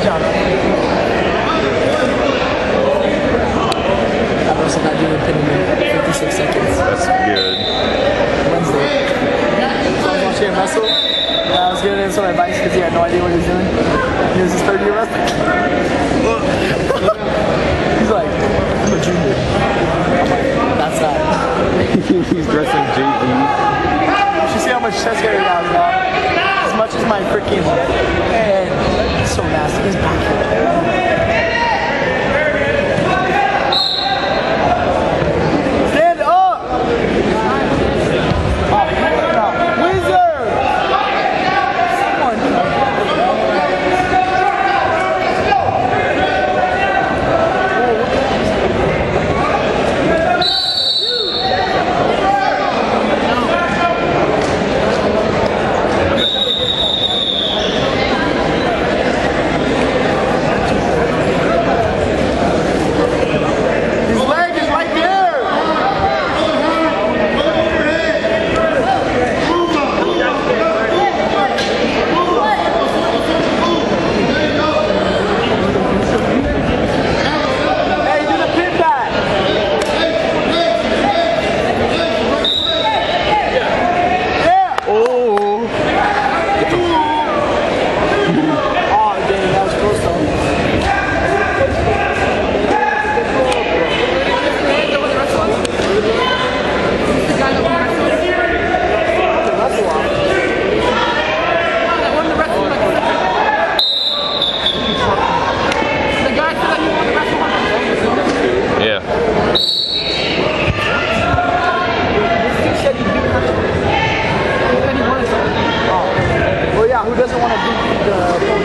Shout out. I also got you in 56 seconds. That's good. Wednesday. So I was watching him wrestle. And I was giving him some advice because he had no idea what he was doing. He was his third year wrestling. He's like, I'm a junior. I'm like, that's not. He's dressing JV. You should see how much chest hair he has now. As much as my freaking head. It's so nasty. His back here. Stand up! Oh, no. Wizard! Who doesn't want to beat the